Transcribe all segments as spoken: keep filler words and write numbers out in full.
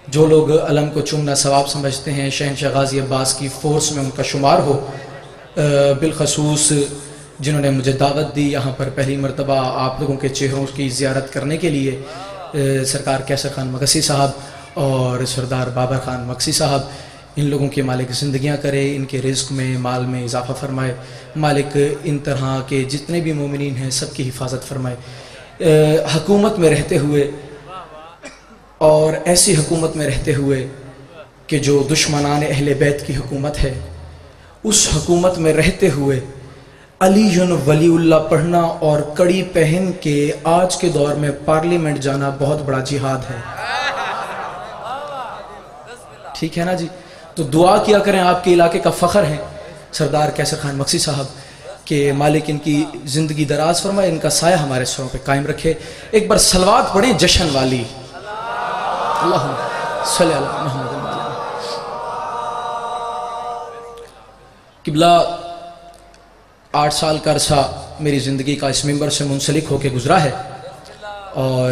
جو لوگ علم کو چومنا ثواب سمجھتے ہیں شہنشاہ غازی عباس کی فورس میں ان کا شمار ہو، بالخصوص جنہوں نے مجھے دعوت دی یہاں پر پہلی مرتبہ آپ لوگوں کے چہروں کی زیارت کرنے کے لیے، سرکار کیسر خان مگسی صاحب اور سردار بابر خان مگسی صاحب، ان لوگوں کے مالک زندگیاں کرے، ان کے رزق میں مال میں اضافہ فرمائے، مالک ان طرح کے جتنے بھی مومنین ہیں سب کی حفاظت فرمائے۔ حکومت میں رہتے ہوئے اور ایسی حکومت میں رہتے ہوئے کہ جو دشمنان اہل بیت کی حکومت ہے، اس حکومت میں رہتے ہوئے علی ولی اللہ پڑھنا اور کڑی پہن کے آج کے دور میں پارلیمنٹ جانا بہت بڑا جہاد ہے، ٹھیک ہے نا جی؟ تو دعا کیا کریں، آپ کے علاقے کا فخر ہیں سردار کیسر خان مگسی صاحب کہ مالک ان کی زندگی دراز فرمائے، ان کا سایہ ہمارے سروں پہ قائم رکھے۔ ایک بار صلوات پڑھیں جشن والی، اللہم صلی اللہ محمد وسلم۔ قبلہ آٹھ سال کا عرصہ میری زندگی کا اس ممبر سے منسلک ہو کے گزرا ہے، اور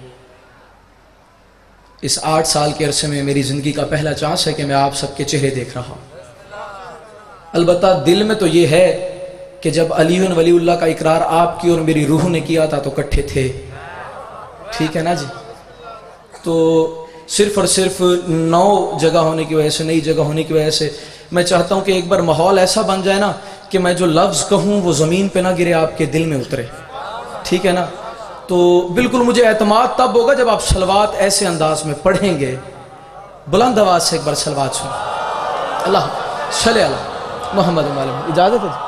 اس آٹھ سال کے عرصے میں میری زندگی کا پہلا چانس ہے کہ میں آپ سب کے چہرے دیکھ رہا ہوں۔ البتہ دل میں تو یہ ہے کہ جب علی ولی اللہ کا اقرار آپ کی اور میری روح نے کیا تھا تو کٹھے تھے، ٹھیک ہے نا جی؟ تو صرف اور صرف نو جگہ ہونے کی وجہ سے، نئی جگہ ہونے کی وجہ سے میں چاہتا ہوں کہ ایک بار ماحول ایسا بن جائے نا کہ میں جو لفظ کہوں وہ زمین پہ نہ گرے، آپ کے دل میں اترے، ٹھیک ہے نا؟ تو بالکل مجھے اعتماد تب ہوگا جب آپ صلوات ایسے انداز میں پڑھیں گے۔ بلند آواز سے ایک بار صلوات سنیں، اللہ صلی اللہ محمد وسلم۔ اجازت ہے؟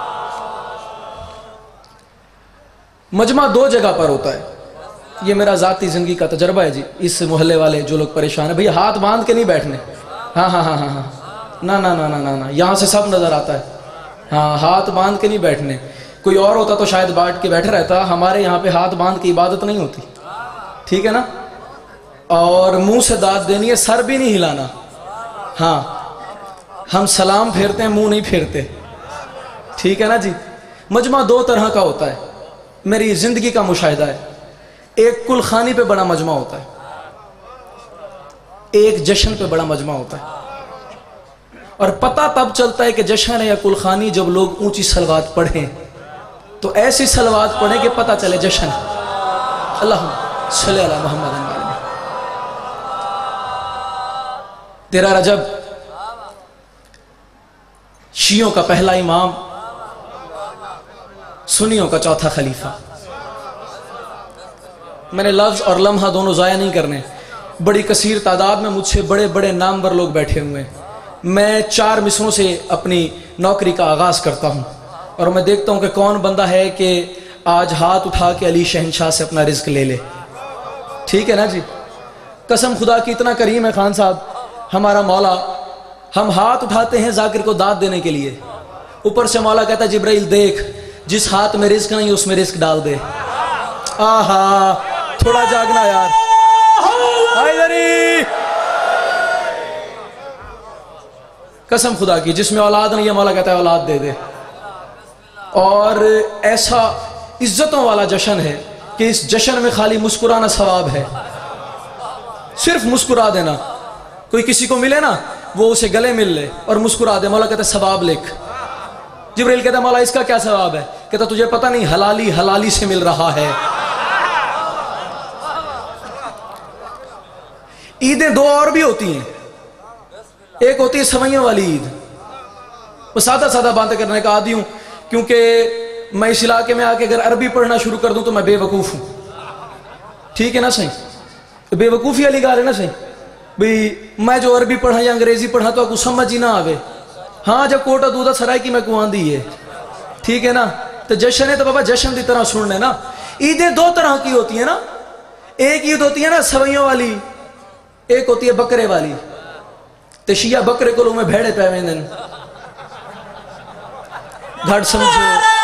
مجمع دو جگہ پر ہوتا ہے، یہ میرا ذاتی زندگی کا تجربہ ہے جی۔ اس محلے والے جو لوگ پریشان ہیں، بھئی ہاتھ باندھ کے نہیں بیٹھنے، ہاں ہاں ہاں ہاں ہاں نا نا نا نا نا، یہاں سے سب نظر آتا ہے، ہاں ہاتھ باندھ کے نہیں بیٹھنے۔ کوئی اور ہوتا تو شاید بانٹ کے بیٹھا رہتا، ہمارے یہاں پہ ہاتھ باندھ کی عبادت نہیں ہوتی، ٹھیک ہے نا؟ اور منہ سے داد دینی ہے، سر بھی نہیں ہلانا، ہاں ہم سلام پھیرتے ہیں، منہ نہیں پھیرتے، ٹھیک ہے نا جی؟ مجمع دو طرح کا ہوتا ہے، میری زندگی کا مشاہدہ ہے۔ ایک کل خانی پہ بڑا مجمع ہوتا ہے، ایک جشن پہ بڑا مجمع ہوتا ہے، اور پتہ تب چلتا ہے کہ جشن ہے یا کل خانی جب لوگ اونچی صلوات پڑھیں، تو ایسی صلوات پڑھیں کہ پتہ چلے جشن۔ اللہم صلی اللہ محمد وسلم۔ تیرہ رجب شیعوں کا پہلا امام، سنیوں کا چوتھا خلیفہ۔ میں نے لفظ اور لمحہ دونوں ضائع نہیں کرنے، بڑی کثیر تعداد میں مجھ سے بڑے بڑے نامور لوگ بیٹھے ہوئے ہیں۔ میں چار مصروں سے اپنی نوکری کا آغاز کرتا ہوں، اور میں دیکھتا ہوں کہ کون بندہ ہے کہ آج ہاتھ اٹھا کے علی شہنشاہ سے اپنا رزق لے لے، ٹھیک ہے نا جی؟ قسم خدا کی اتنا کریم ہے خان صاحب ہمارا مولا، ہم ہاتھ اٹھاتے ہیں ذاکر کو داد دینے کے لیے، اوپر سے مولا کہتا ہے جبرائیل دیکھ جس ہاتھ میں رزق نہیں اس میں رزق ڈال دے۔ آہا تھوڑا جاگنا یار، حیدری قسم خدا کی، جس میں اولاد نہیں ہے مولا کہتا ہے اولاد دے دے۔ اور ایسا عزتوں والا جشن ہے کہ اس جشن میں خالی مسکرانا ثواب ہے، صرف مسکرا دینا۔ کوئی کسی کو ملے نا وہ اسے گلے مل لے اور مسکرا دے، مولا کہتا ہے ثواب لکھ۔ جبریل کہتا ہے مولا اس کا کیا ثواب ہے؟ کہتا تجھے پتہ نہیں حلالی حلالی سے مل رہا ہے۔ عیدیں دو اور بھی ہوتی ہیں، ایک ہوتی ہے سوئیوں والی عید، وہ سادہ سادہ باتیں کرنے کا عادی ہوں، کیونکہ میں اس علاقے میں آ کے اگر عربی پڑھنا شروع کر دوں تو میں بے وقوف ہوں، ٹھیک ہے نا صحیح؟ بے وقوفی والی گال ہے نا صحیح؟ بھئی میں جو عربی پڑھا یا انگریزی پڑھا تو کچھ سمجھ ہی نہ آوے، ہاں جب کوٹا دودھا سرائے کی میں کوان دی ہے، ٹھیک ہے نا؟ تو جشن ہے تو بابا جشن دی طرح سننے نا۔ عیدیں دو طرح کی ہوتی ہیں نا، ایک عید ہوتی ہے نا سوئیوں والی، ایک ہوتی ہے بکرے والی۔ تے شیعہ بکرے کو لوگ میں بھیڑے پہ ویندن گھڑ سمجھو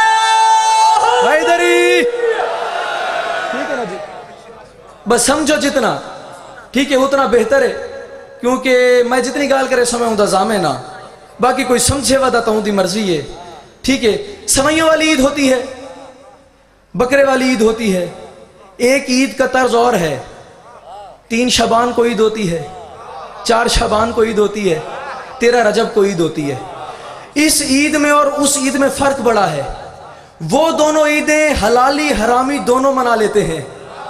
حیدری، ٹھیک ہے نا جی؟ بس سمجھو جتنا ٹھیک ہے اتنا بہتر ہے، کیونکہ میں جتنی گال کرے سمیں ہوں دا زامے نا، باقی کوئی سمجھے ودا تو ہوں دی مرضی ہے، ٹھیک ہے؟ سوئیوں والی عید ہوتی ہے، بکرے والی عید ہوتی ہے۔ ایک عید کا طرز اور ہے، تین شبان کو عید ہوتی ہے، چار شعبان کو عید ہوتی ہے، تیرہ رجب کو عید ہوتی ہے۔ اس عید میں اور اس عید میں فرق بڑا ہے، وہ دونوں عیدیں حلالی حرامی دونوں منا لیتے ہیں۔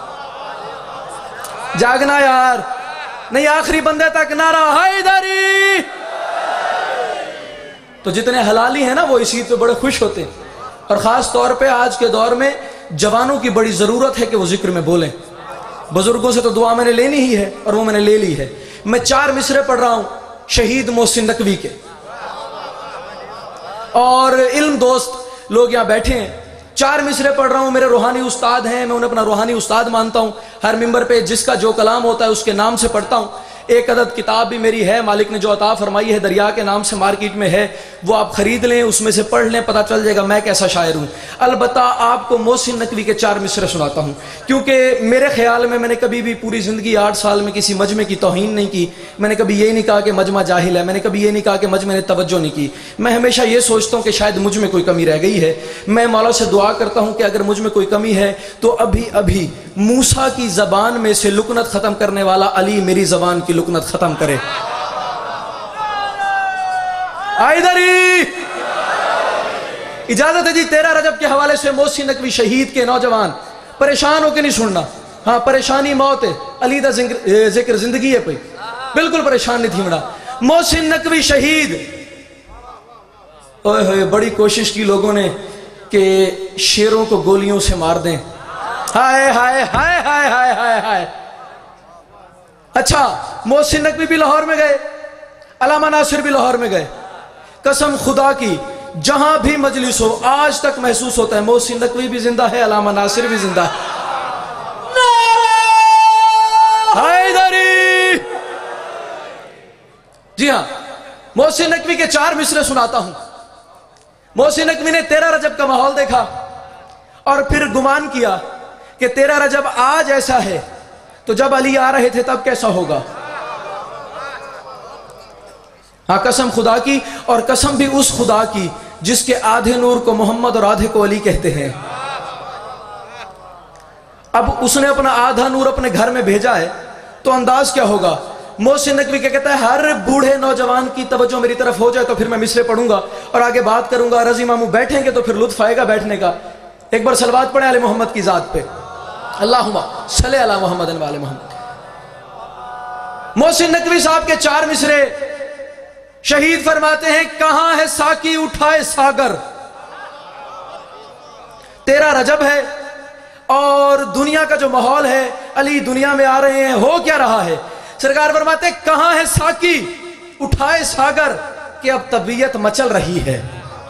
جاگنا یار، نہیں آخری بندے تک نعرہ حیدری۔ تو جتنے حلالی ہیں نا وہ اس عید پہ بڑے خوش ہوتے ہیں، اور خاص طور پہ آج کے دور میں جوانوں کی بڑی ضرورت ہے کہ وہ ذکر میں بولیں۔ بزرگوں سے تو دعا میں نے لینی ہی ہے اور وہ میں نے لے لی ہے۔ میں چار مصرے پڑھ رہا ہوں شہید محسن نقوی کے، اور علم دوست لوگ یہاں بیٹھے ہیں، چار مصرے پڑھ رہا ہوں، میرے روحانی استاد ہیں، میں انہیں اپنا روحانی استاد مانتا ہوں، ہر ممبر پہ جس کا جو کلام ہوتا ہے اس کے نام سے پڑھتا ہوں۔ ایک عدد کتاب بھی میری ہے، مالک نے جو عطا فرمائی ہے، دریا کے نام سے مارکیٹ میں ہے، وہ آپ خرید لیں، اس میں سے پڑھ لیں، پتہ چل جائے گا میں کیسا شاعر ہوں۔ البتہ آپ کو محسن نقوی کے چار مصرے سناتا ہوں، کیونکہ میرے خیال میں میں نے کبھی بھی پوری زندگی آٹھ سال میں کسی مجمع کی توہین نہیں کی، میں نے کبھی یہ نہیں کہا کہ مجمع جاہل ہے، میں نے کبھی یہ نہیں کہا کہ مجمع نے توجہ نہیں کی، میں ہمیشہ یہ سوچتا ہوں کہ شاید مجھ میں کوئی کمی رہ گئی ہے۔ میں مولا سے دعا کرتا ہوں کہ اگر مجھ میں کوئی کمی ہے تو ابھی ابھی موسیٰ کی زبان میں سے لکنت ختم کرنے والا علی میری زبان کی لکنت ختم کرے۔ آئیدری اجازت ہے جی، تیرہ رجب کے حوالے سے محسن نقوی شہید کے نوجوان پریشان ہو کے نہیں سننا، ہاں پریشانی موت ہے، علی دا ذکر زندگی ہے، پہ بالکل پریشان نہیں تھی مڑا۔ محسن نقوی شہید، اوہ ہوئے بڑی کوشش کی لوگوں نے کہ شیروں کو گولیوں سے مار دیں، ہائے ہائے ہائے ہائے ہائے ہائے ہائے۔ اچھا محسن نقوی بھی لاہور میں گئے، علامہ ناصر بھی لاہور میں گئے، قسم خدا کی جہاں بھی مجلس ہو آج تک محسوس ہوتا ہے محسن نقوی بھی زندہ ہے، علامہ ناصر بھی زندہ ہے۔ حیدری، جی ہاں، محسن نقوی کے چار مصرے سناتا ہوں۔ محسن نقوی نے تیرہ رجب کا ماحول دیکھا اور پھر گمان کیا کہ تیرہ رجب آج ایسا ہے تو جب علی آ رہے تھے تب کیسا ہوگا۔ ہاں قسم خدا کی، اور قسم بھی اس خدا کی جس کے آدھے نور کو محمد اور آدھے کو علی کہتے ہیں۔ اب اس نے اپنا آدھا نور اپنے گھر میں بھیجا ہے تو انداز کیا ہوگا۔ محسن نقوی کیا کہتا ہے، ہر بوڑھے نوجوان کی توجہ میری طرف ہو جائے تو پھر میں مصرے پڑھوں گا اور آگے بات کروں گا، رضی ماموں بیٹھیں گے تو پھر لطف آئے گا بیٹھنے کا۔ ایک بار صلوات پڑھیں علی محمد کی ذات پہ، اللہم صلی علی محمد و آل محمد۔ محسن نقوی صاحب کے چار مصرے شہید فرماتے ہیں، کہاں ہے ساکی اٹھائے ساگر۔ تیرہ رجب ہے اور دنیا کا جو ماحول ہے، علی دنیا میں آ رہے ہیں، ہو کیا رہا ہے؟ سرکار فرماتے ہیں کہاں ہے ساکی اٹھائے ساگر، کہ اب طبیعت مچل رہی ہے۔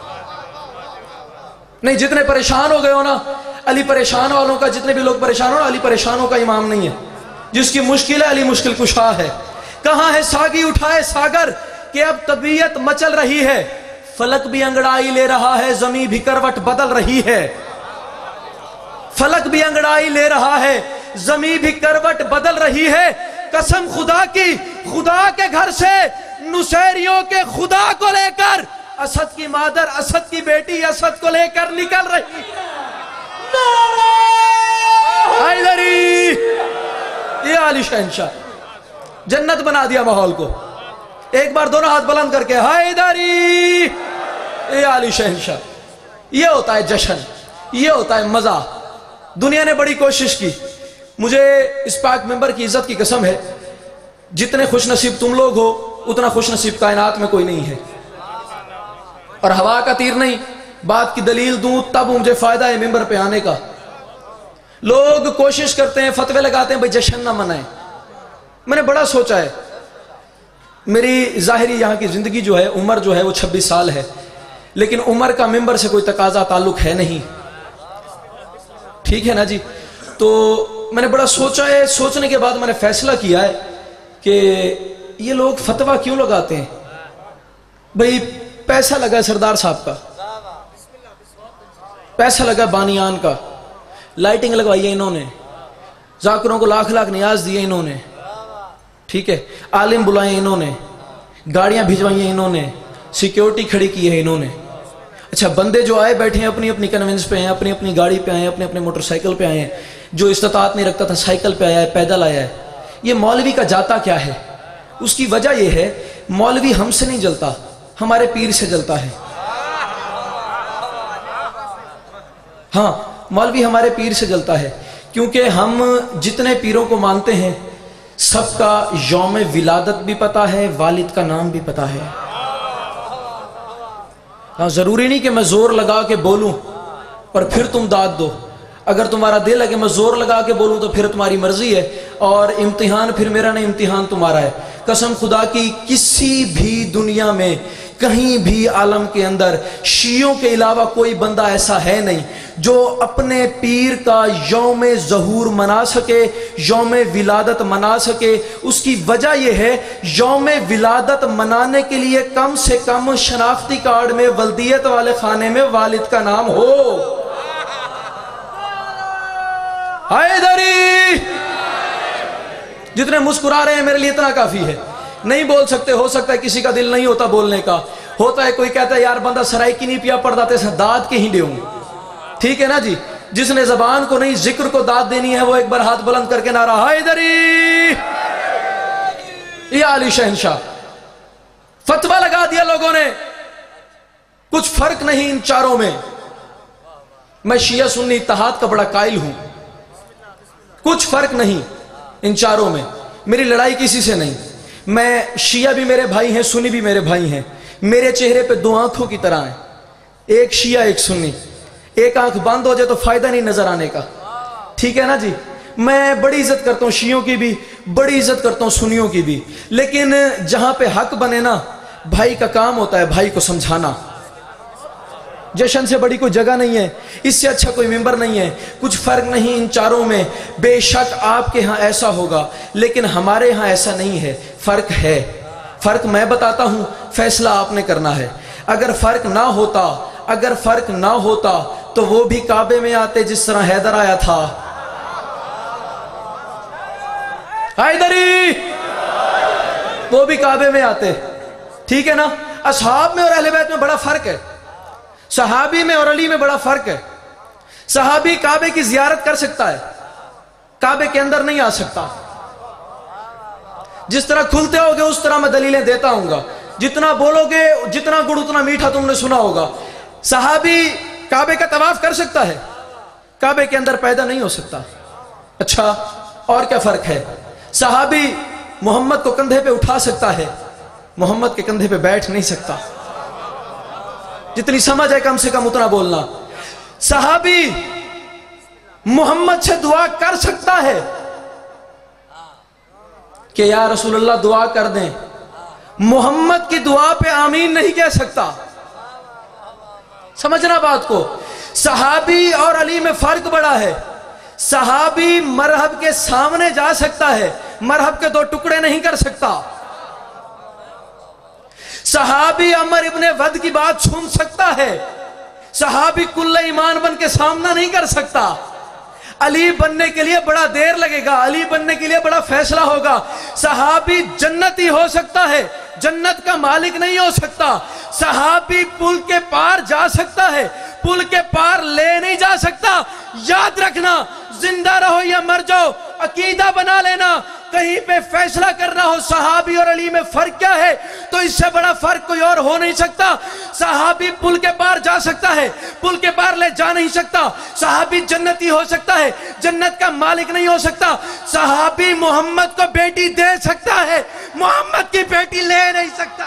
نہیں، جتنے پریشان ہو گئے ہو نا، علی پریشان والوں کا، جتنے بھی لوگ پریشان ہو نا، علی پریشانوں کا امام نہیں ہے، جس کی مشکل ہے علی مشکل کشا ہے۔ کہاں ہے ساکی اٹھائے ساگر، کہ اب طبیعت مچل رہی ہے، فلک بھی انگڑائی لے رہا ہے، زمین بھی کروٹ بدل رہی ہے۔ فلک بھی انگڑائی لے رہا ہے، زمین بھی کروٹ بدل رہی ہے۔ قسم خدا کی، خدا کے گھر سے نصیریوں کے خدا کو لے کر اسد کی مادر، اسد کی بیٹی اسد کو لے کر نکل رہی ہے۔ حیدری، یہ علی شہنشاہ جنت بنا دیا ماحول کو۔ ایک بار دونوں ہاتھ بلند کر کے حیدری، یہ علی شہنشاہ۔ یہ ہوتا ہے جشن، یہ ہوتا ہے مزہ۔ دنیا نے بڑی کوشش کی، مجھے اس پاک ممبر کی عزت کی قسم ہے، جتنے خوش نصیب تم لوگ ہو اتنا خوش نصیب کائنات میں کوئی نہیں ہے۔ اور ہوا کا تیر نہیں، بات کی دلیل دوں تب مجھے فائدہ ہے ممبر پہ آنے کا۔ لوگ کوشش کرتے ہیں، فتوے لگاتے ہیں بھئی جشن نہ منائیں۔ میں نے بڑا سوچا ہے، میری ظاہری یہاں کی زندگی جو ہے، عمر جو ہے وہ چھبیس سال ہے، لیکن عمر کا ممبر سے کوئی تقاضا تعلق ہے نہیں، ٹھیک ہے نا جی۔ تو میں نے بڑا سوچا ہے، سوچنے کے بعد میں نے فیصلہ کیا ہے کہ یہ لوگ فتویٰ کیوں لگاتے ہیں۔ بھئی پیسہ لگا ہے سردار صاحب کا، پیسہ لگا بانیان کا، لائٹنگ لگوائی ہے انہوں نے، ذاکروں کو لاکھ لاکھ نیاز دیے انہوں نے، ٹھیک ہے، عالم بلائے انہوں نے، گاڑیاں بھیجوائی ہیں انہوں نے، سیکیورٹی کھڑی کی ہے انہوں نے۔ اچھا، بندے جو آئے بیٹھے ہیں اپنی اپنی کنونس پہ ہیں، اپنی اپنی گاڑی پہ آئے ہیں، اپنے اپنے موٹر سائیکل پہ آئے ہیں، جو استطاعت نہیں رکھتا تھا سائیکل پہ آیا ہے، پیدل آیا ہے۔ یہ مولوی کا جاتا کیا ہے؟ اس کی وجہ یہ ہے مولوی ہم سے نہیں جلتا، ہمارے پیر سے جلتا ہے. ہاں مولوی ہمارے پیر سے جلتا ہے، کیونکہ ہم جتنے پیروں کو مانتے ہیں سب کا یوم ولادت بھی پتا ہے، والد کا نام بھی پتا ہے. ہاں ضروری نہیں کہ میں زور لگا کے بولوں اور پھر تم داد دو. اگر تمہارا دل ہے کہ میں زور لگا کے بولوں تو پھر تمہاری مرضی ہے، اور امتحان پھر میرا نہیں، امتحان تمہارا ہے. قسم خدا کی کسی بھی دنیا میں کہیں بھی عالم کے اندر شیعوں کے علاوہ کوئی بندہ ایسا ہے نہیں جو اپنے پیر کا یوم ظہور منا سکے، یوم ولادت منا سکے. اس کی وجہ یہ ہے یوم ولادت منانے کے لیے کم سے کم شناختی کارڈ میں ولدیت والے خانے میں والد کا نام ہو. حیدری! جتنے مسکرا رہے ہیں میرے لیے اتنا کافی ہے. نہیں بول سکتے، ہو سکتا ہے کسی کا دل نہیں ہوتا بولنے کا، ہوتا ہے کوئی کہتا ہے یار بندہ سرائکی نہیں پیا پڑ داتے سے داد کے ہی دے ہوں. ٹھیک ہے نا جی؟ جس نے زبان کو نہیں ذکر کو داد دینی ہے وہ ایک بار ہاتھ بلند کر کے نعرہ حیدری! یا علی شہنشاہ! فتوہ لگا دیا لوگوں نے، کچھ فرق نہیں ان چاروں میں. میں شیعہ سنی اتحاد کا بڑا قائل ہوں، کچھ فرق نہیں ان چاروں میں. میری لڑائی کسی سے نہیں. میں شیعہ بھی میرے بھائی ہیں، سنی بھی میرے بھائی ہیں. میرے چہرے پہ دو آنکھوں کی طرح ہیں، ایک شیعہ ایک سنی. ایک آنکھ بند ہو جائے تو فائدہ نہیں نظر آنے کا. ٹھیک ہے نا جی؟ میں بڑی عزت کرتا ہوں شیعوں کی بھی، بڑی عزت کرتا ہوں سنیوں کی بھی، لیکن جہاں پہ حق بنے نا بھائی کا کام ہوتا ہے بھائی کو سمجھانا. جشن سے بڑی کوئی جگہ نہیں ہے، اس سے اچھا کوئی ممبر نہیں ہے. کچھ فرق نہیں ان چاروں میں. بے شک آپ کے ہاں ایسا ہوگا لیکن ہمارے ہاں ایسا نہیں ہے. فرق ہے، فرق میں بتاتا ہوں، فیصلہ آپ نے کرنا ہے. اگر فرق نہ ہوتا اگر فرق نہ ہوتا تو وہ بھی کعبے میں آتے جس طرح حیدر آیا تھا. حیدری! وہ بھی کعبے میں آتے. ٹھیک ہے نا؟ اصحاب میں اور اہل بیت میں بڑا فرق ہے، صحابی میں اور علی میں بڑا فرق ہے. صحابی کعبے کی زیارت کر سکتا ہے، کعبے کے اندر نہیں آ سکتا. جس طرح کھلتے ہوگے اس طرح میں دلیلیں دیتا ہوں گا. جتنا بولو گے جتنا گڑ اتنا میٹھا تم نے سنا ہوگا. صحابی کعبے کا طواف کر سکتا ہے، کعبے کے اندر پیدا نہیں ہو سکتا. اچھا اور کیا فرق ہے؟ صحابی محمد کو کندھے پہ اٹھا سکتا ہے، محمد کے کندھے پہ بیٹھ نہیں سکتا. جتنی سمجھ ہے کم سے کم اتنا بولنا. صحابی محمد سے دعا کر سکتا ہے کہ یا رسول اللہ دعا کر دیں، محمد کی دعا پہ آمین نہیں کہہ سکتا. سمجھنا بات کو. صحابی اور علی میں فرق بڑا ہے. صحابی مرحب کے سامنے جا سکتا ہے، مرحب کے دو ٹکڑے نہیں کر سکتا. صحابی عمر ابن ود کی بات سن سکتا ہے، صحابی کل ایمان بن کے سامنا نہیں کر سکتا. علی بننے کے لیے بڑا دیر لگے گا، علی بننے کے لیے بڑا فیصلہ ہوگا. صحابی جنتی ہو سکتا ہے، جنت کا مالک نہیں ہو سکتا. صحابی پل کے پار جا سکتا ہے، پل کے پار لے نہیں جا سکتا. یاد رکھنا، زندہ رہو یا مر جاؤ عقیدہ بنا لینا. کہیں پہ فیصلہ کرنا ہو صحابی اور علی میں فرق کیا ہے تو اس سے بڑا فرق کوئی اور ہو نہیں سکتا. صحابی پل کے پار جا سکتا ہے، پل کے پار لے جا نہیں سکتا. صحابی جنتی ہو سکتا ہے، جنت کا مالک نہیں ہو سکتا. صحابی محمد کو بیٹی دے سکتا ہے، محمد کی بیٹی لے نہیں سکتا.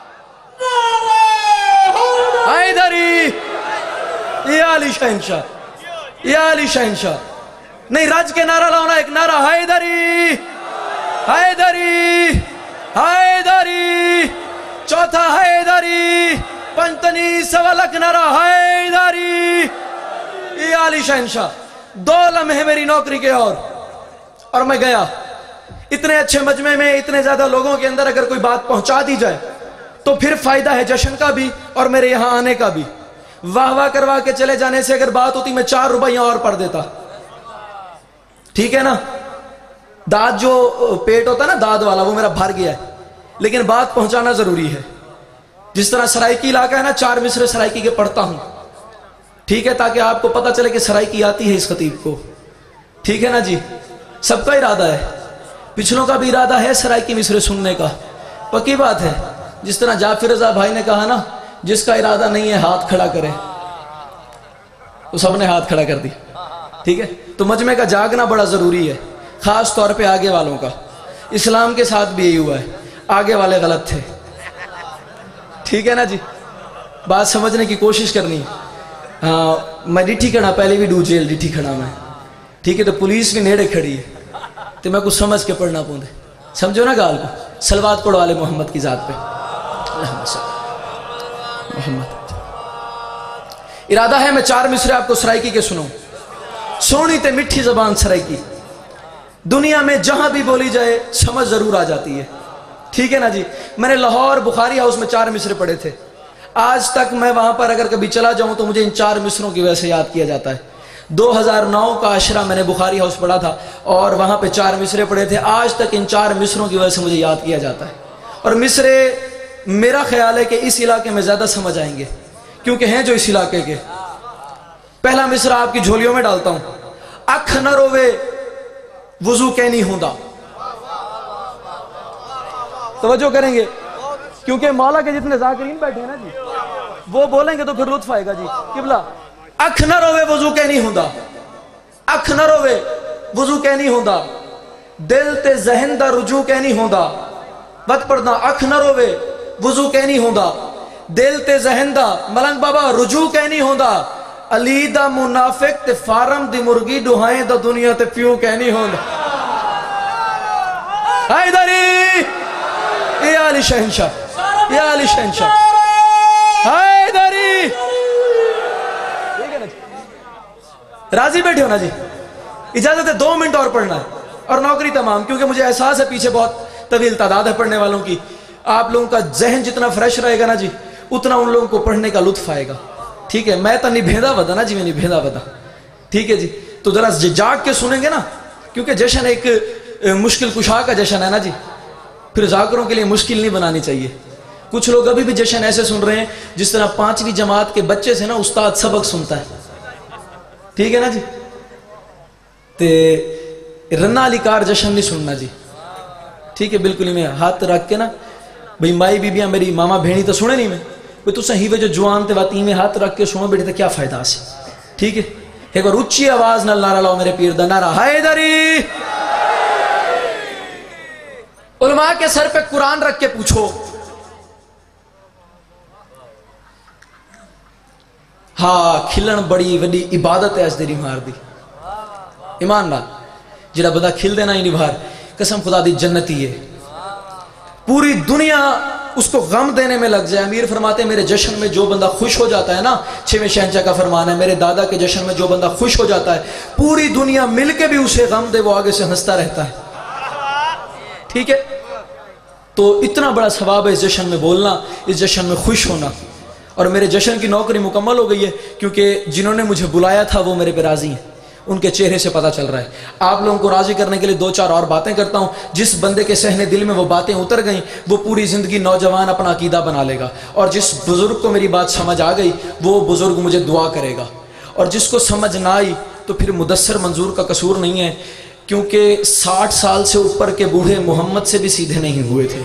حیدری! یا علی شہنشاہ، یا علی شہنشاہ! نہیں رج کے نعرہ لاؤنا، ایک نعرہ حیدری حیدری حیدری، چوتھا حیدری، پنجتنی سوالک نعرہ حیدری. یا علی شہنشاہ! دو لمحے میری نوکری کے اور اور میں گیا. اتنے اچھے مجمع میں اتنے زیادہ لوگوں کے اندر اگر کوئی بات پہنچا دی جائے تو پھر فائدہ ہے جشن کا بھی اور میرے یہاں آنے کا بھی. واہ واہ کروا کے چلے جانے سے اگر بات ہوتی میں چار روپیہ اور پڑھ دیتا. ٹھیک ہے نا؟ داد جو پیٹ ہوتا ہے نا داد والا وہ میرا بھر گیا ہے، لیکن بات پہنچانا ضروری ہے. جس طرح سرائکی علاقہ ہے نا، چار مصرے سرائکی کے پڑھتا ہوں. ٹھیک ہے؟ تاکہ آپ کو پتہ چلے کہ سرائکی آتی ہے اس خطیب کو. ٹھیک ہے نا جی؟ سب کا ارادہ ہے. پچھلوں کا بھی ارادہ ہے سرائکی مصرے سننے کا؟ پکی بات ہے. جس طرح جعفر رضا بھائی نے کہا نا، جس کا ارادہ نہیں ہے ہاتھ کھڑا کرے، تو سب نے ہاتھ کھڑا کر دی. ٹھیک ہے، تو مجمع کا جاگنا بڑا ضروری ہے، خاص طور پہ آگے والوں کا. اسلام کے ساتھ بھی یہی ہوا ہے، آگے والے غلط تھے. ٹھیک ہے نا جی، بات سمجھنے کی کوشش کرنی. ہاں میں ڈٹھی کھڑا، پہلے بھی ڈو جیل ڈٹھی کھڑا میں. ٹھیک ہے، تو پولیس بھی نیڑے کھڑی ہے تو میں کچھ سمجھ کے پڑھنا پوندے. سمجھو نا گال کو. صلوات پڑھو والے محمد کی ذات پہ. محمد. ارادہ ہے میں چار مصرے آپ کو سرائکی کے سنوں. سونی تے مٹھی زبان سرائکی، دنیا میں جہاں بھی بولی جائے سمجھ ضرور آ جاتی ہے. ٹھیک ہے نا جی. میں نے لاہور بخاری ہاؤس میں چار مصرے پڑھے تھے. آج تک میں وہاں پر اگر کبھی چلا جاؤں تو مجھے ان چار مصروں کی وجہ سے یاد کیا جاتا ہے. دو ہزار نو کا عشرہ میں نے بخاری ہاؤس پڑھا تھا اور وہاں پہ چار مصرے پڑھے تھے. آج تک ان چار مصروں کی وجہ سے مجھے یاد کیا جاتا ہے. اور مصرے میرا خیال ہے کہ اس علاقے میں زیادہ سمجھ آئیں گے کیونکہ ہیں جو اس علاقے کے. پہلا مصرع آپ کی جھولیوں میں ڈالتا ہوں. اکھ نہ روے وضو کہ نہیں ہوندا. توجہ کریں گے کیونکہ مولا کے جتنے ذاکرین بیٹھے ہیں نا جی، وہ بولیں گے تو پھر لطف آئے گا جی. قبلہ اکھ نہ روے وضو کہ نہیں ہوندا. اکھ نہ روے وضو کہ نہیں ہوندا. دل تے ذہن دا رجوع کہ نہیں ہوندا. بت پڑھنا. اکھ نہ روے وضو کہ نہیں ہوندا. دل تے ذہن دا ملنگ بابا رجوع کہ نہیں ہوندا. علی دا منافق تے فارم دی مرغی ڈوہائیں دا دنیا تے پیوں کہ نہیں ہوندا. حیدری یا علی شہنشاہ، یا علی شہنشاہ حیدری. راضی بیٹھے ہو نا جی؟ اجازت ہے دو منٹ اور پڑھنا ہے اور نوکری تمام، کیونکہ مجھے احساس ہے پیچھے بہت طویل تعداد ہے پڑھنے والوں کی. آپ لوگوں کا ذہن جتنا فریش رہے گا نا جی، اتنا ان لوگوں کو پڑھنے کا لطف آئے گا. ٹھیک ہے، میں تو نہیں بھیدا ودا نا جی، میں نہیں بھیدا ودا. ٹھیک ہے جی، تو ذرا جاگ کے سنیں گے نا، کیونکہ جشن ایک مشکل کشا کا جشن ہے نا جی. پھر ذاکروں کے لیے مشکل نہیں بنانی چاہیے. کچھ لوگ ابھی بھی جشن ایسے سن رہے ہیں جس طرح پانچویں جماعت کے بچے سے نا استاد سبق سنتا ہے. ٹھیک ہے نا جی. تے رنا علی کار جشن نہیں سننا جی. ٹھیک ہے، بالکل ہی میں ہاتھ رکھ کے نا بھئی مائی بیبیاں میری ماما بھینی تو سنے نہیں میں بھئی تو صحیح جو جوان تے واتی میں ہاتھ رکھ کے سنو بیٹے تے کیا فائدہ سی. ٹھیک ہے، ایک بار اچھی آواز نال نعرہ لاؤ میرے پیر دا نعرہ حیدری. علماء کے سر پہ قرآن رکھ کے پوچھو، ہاں کھلن بڑی وڈی عبادت ہے. اس دیری مار دی ایمان نال جڑا بندہ کھل دینا ہی نہیں باہر، قسم خدا دی جنتی ہے. پوری دنیا اس کو غم دینے میں لگ جائے. امیر فرماتے ہیں میرے جشن میں جو بندہ خوش ہو جاتا ہے نا، چھویں شہنشاہ کا فرمان ہے، میرے دادا کے جشن میں جو بندہ خوش ہو جاتا ہے پوری دنیا مل کے بھی اسے غم دے وہ آگے سے ہنستا رہتا ہے. ٹھیک ہے، تو اتنا بڑا ثواب ہے اس جشن میں بولنا، اس جشن میں خوش ہونا. اور میرے جشن کی نوکری مکمل ہو گئی ہے کیونکہ جنہوں نے مجھے بلایا تھا وہ میرے پہ راضی ہیں. ان کے چہرے سے پتہ چل رہا ہے. آپ لوگوں کو راضی کرنے کے لیے دو چار اور باتیں کرتا ہوں. جس بندے کے صحن دل میں وہ باتیں اتر گئیں وہ پوری زندگی نوجوان اپنا عقیدہ بنا لے گا. اور جس بزرگ کو میری بات سمجھ آ گئی وہ بزرگ مجھے دعا کرے گا. اور جس کو سمجھ نہ آئی تو پھر مدثر منظور کا قصور نہیں ہے، کیونکہ ساٹھ سال سے اوپر کے بوڑھے محمد سے بھی سیدھے نہیں ہوئے تھے.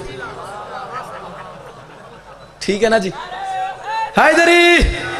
ٹھیک ہے نا جی. حیدری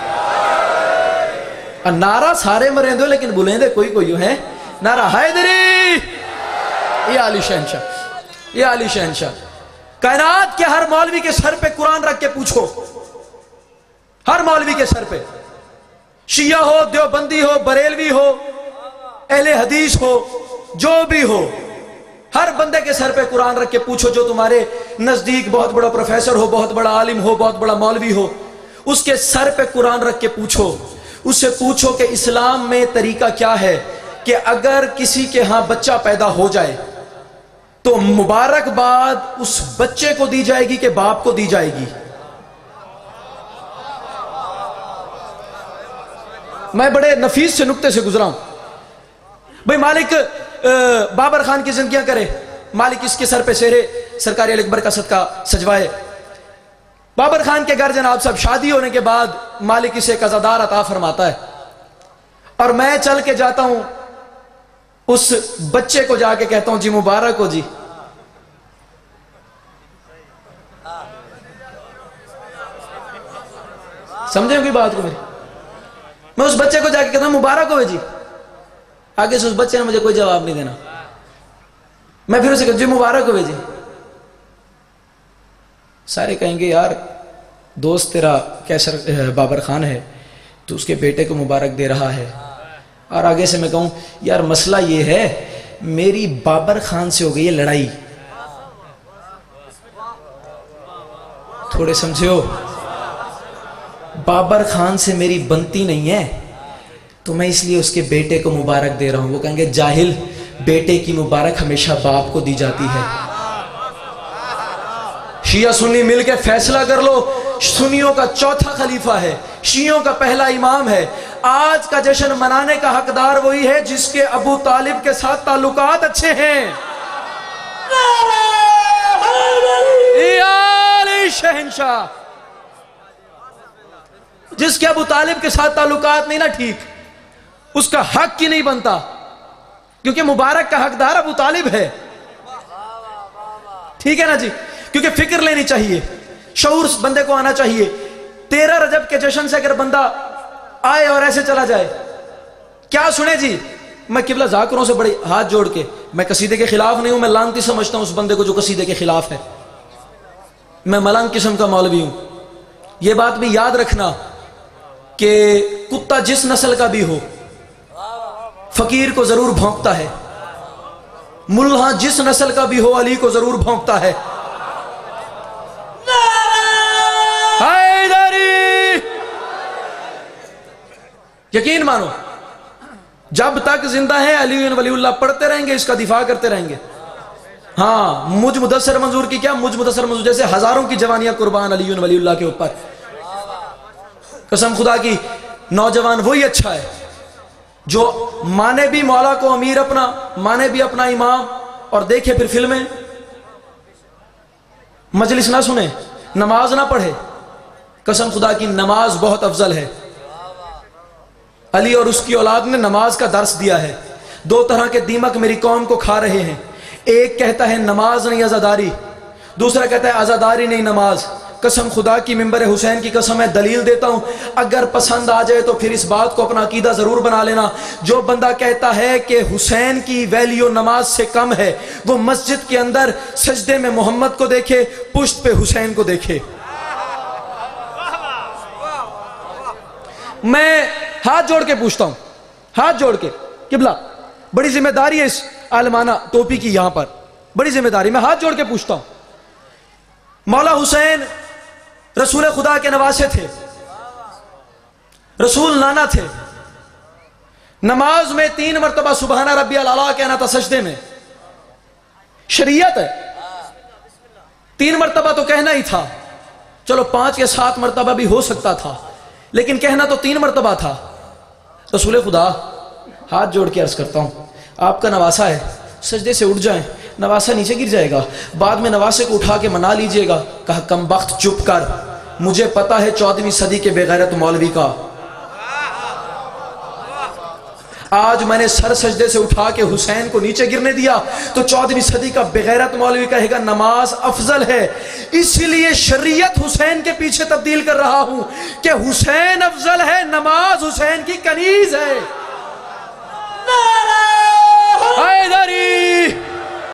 نعرہ سارے مرین دو لیکن بلیں دے کوئی کوئی ہے. نعرہ حیدری یا علی شہنشاہ، یا علی شہنشاہ. کائنات کے ہر مولوی کے سر پہ قرآن رکھ کے پوچھو، ہر مولوی کے سر پہ، شیعہ ہو، دیوبندی ہو، بریلوی ہو، اہل حدیث ہو، جو بھی ہو، ہر بندے کے سر پہ قرآن رکھ کے پوچھو. جو تمہارے نزدیک بہت بڑا پروفیسر ہو، بہت بڑا عالم ہو، بہت بڑا مولوی ہو، اس کے سر پہ قرآن رکھ کے پوچھو. اس سے پوچھو کہ اسلام میں طریقہ کیا ہے کہ اگر کسی کے ہاں بچہ پیدا ہو جائے تو مبارکباد اس بچے کو دی جائے گی کہ باپ کو دی جائے گی. میں بڑے نفیس سے نکتے سے گزرا ہوں. بھئی مالک بابر خان کی زندگیاں کرے، مالک اس کے سر پہ سہرے سرکاری علی اکبر کا صدقہ سجوائے. بابر خان کے گھر جناب صاحب شادی ہونے کے بعد مالک اسے ایک عزادار عطا فرماتا ہے اور میں چل کے جاتا ہوں اس بچے کو جا کے کہتا ہوں جی مبارک ہو جی. سمجھیں کوئی بات کو میری؟ میں اس بچے کو جا کے کہتا ہوں مبارک ہو جی، آگے سے اس بچے نے مجھے کوئی جواب نہیں دینا، میں پھر اسے کہتا جی مبارک ہو جی، سارے کہیں گے یار دوست تیرا کیسر بابر خان ہے تو اس کے بیٹے کو مبارک دے رہا ہے، اور آگے سے میں کہوں یار مسئلہ یہ ہے میری بابر خان سے ہو گئی ہے لڑائی، تھوڑے سمجھے ہو، بابر خان سے میری بنتی نہیں ہے تو میں اس لیے اس کے بیٹے کو مبارک دے رہا ہوں۔ وہ کہیں گے جاہل، بیٹے کی مبارک ہمیشہ باپ کو دی جاتی ہے۔ شیعہ سنی مل کے فیصلہ کر لو، سنیوں کا چوتھا خلیفہ ہے، شیعوں کا پہلا امام ہے، آج کا جشن منانے کا حقدار وہی ہے جس کے ابو طالب کے ساتھ تعلقات اچھے ہیں۔ شہنشاہ جس کے ابو طالب کے ساتھ تعلقات نہیں نا ٹھیک، اس کا حق کی نہیں بنتا، کیونکہ مبارک کا حقدار ابو طالب ہے، ٹھیک ہے نا جی؟ کیونکہ فکر لینی چاہیے، شعور بندے کو آنا چاہیے۔ تیرہ رجب کے جشن سے اگر بندہ آئے اور ایسے چلا جائے، کیا سنے جی؟ میں قبلہ ذاکروں سے بڑے ہاتھ جوڑ کے، میں قصیدے کے خلاف نہیں ہوں، میں لانتی سمجھتا ہوں اس بندے کو جو قصیدے کے خلاف ہے، میں ملنگ قسم کا مولوی ہوں۔ یہ بات بھی یاد رکھنا کہ کتا جس نسل کا بھی ہو فقیر کو ضرور بھونکتا ہے، ملہ جس نسل کا بھی ہو علی کو ضرور بھونکتا ہے۔ حیدری، یقین مانو جب تک زندہ ہے علی ولی اللہ پڑھتے رہیں گے، اس کا دفاع کرتے رہیں گے۔ ہاں مجھ مدثر منظور کی کیا، مجھ مدثر منظور جیسے ہزاروں کی جوانیاں قربان علی ولی اللہ کے اوپر، قسم خدا کی نوجوان وہی اچھا ہے جو مانے بھی مولا کو امیر اپنا، مانے بھی اپنا امام، اور دیکھے پھر فلمیں، مجلس نہ سنے، نماز نہ پڑھے۔ قسم خدا کی نماز بہت افضل ہے، علی اور اس کی اولاد نے نماز کا درس دیا ہے۔ دو طرح کے دیمک میری قوم کو کھا رہے ہیں، ایک کہتا ہے نماز نہیں عزاداری، دوسرا کہتا ہے عزاداری نہیں نماز۔ قسم خدا کی ممبر حسین کی قسم ہے، دلیل دیتا ہوں، اگر پسند آ جائے تو پھر اس بات کو اپنا عقیدہ ضرور بنا لینا۔ جو بندہ کہتا ہے کہ حسین کی ویلیو نماز سے کم ہے، وہ مسجد کے اندر سجدے میں محمد کو دیکھے، پشت پہ حسین کو دیکھے۔ میں ہاتھ جوڑ کے پوچھتا ہوں، ہاتھ جوڑ کے، قبلہ بڑی ذمہ داری ہے اس عالمانہ ٹوپی کی، یہاں پر بڑی ذمہ داری، میں ہاتھ جوڑ کے پوچھتا ہوں، مولا حسین رسول خدا کے نواسے تھے، رسول نانا تھے، نماز میں تین مرتبہ سبحان ربی الاعلیٰ کہنا تھا، سجدے میں شریعت ہے، تین مرتبہ تو کہنا ہی تھا، چلو پانچ یا سات مرتبہ بھی ہو سکتا تھا، لیکن کہنا تو تین مرتبہ تھا۔ رسول خدا ہاتھ جوڑ کے عرض کرتا ہوں، آپ کا نواسہ ہے، سجدے سے اٹھ جائیں، نواسہ نیچے گر جائے گا، بعد میں نواسے کو اٹھا کے منا لیجئے گا۔ کہا کم بخت چپ کر، مجھے پتا ہے چودہویں صدی کے بے غیرت مولوی کا، آج میں نے سر سجدے سے اٹھا کے حسین کو نیچے گرنے دیا تو چودہویں صدی کا بے غیرت مولوی کہے گا نماز افضل ہے، اس لیے شریعت حسین کے پیچھے تبدیل کر رہا ہوں کہ حسین افضل ہے، نماز حسین کی کنیز ہے۔ حیدری